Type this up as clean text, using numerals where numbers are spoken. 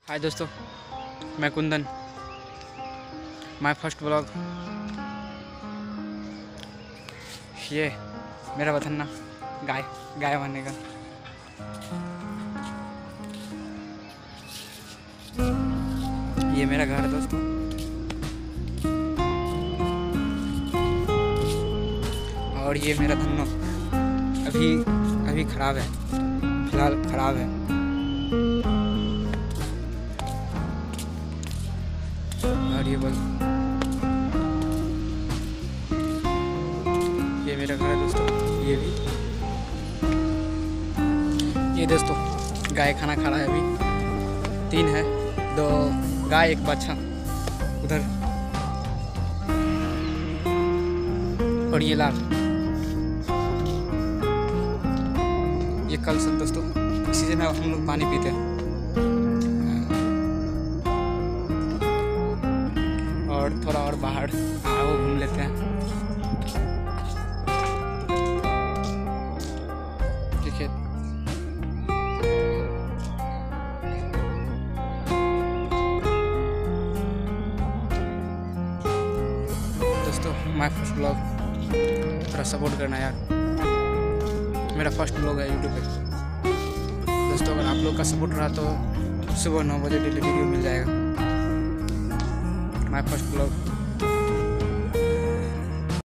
हाय दोस्तों, मैं Kundan. My first blog. ये मेरा वतन ना गाय बनने का। ये मेरा घर है दोस्तों। और ये मेरा धन्नो अभी खराब है, फिलहाल खराब है। और ये बस ये मेरा घर है दोस्तों। ये दोस्तों गाय खाना खा रहा है। अभी 3 है, 2 गाय 1 बच्चा उधर। और ये लाल, ये कल सब दोस्तों इसी से हम लोग पानी पीते हैं। और थोड़ा और बाहर वो घूम लेते हैं। ठीक है दोस्तों, माय फर्स्ट ब्लॉग, थोड़ा सपोर्ट करना यार। मेरा फर्स्ट ब्लॉग है यूट्यूब पे दोस्तों। अगर आप लोग का सपोर्ट रहा तो सुबह 9 बजे डेली वीडियो मिल जाएगा। My first blog.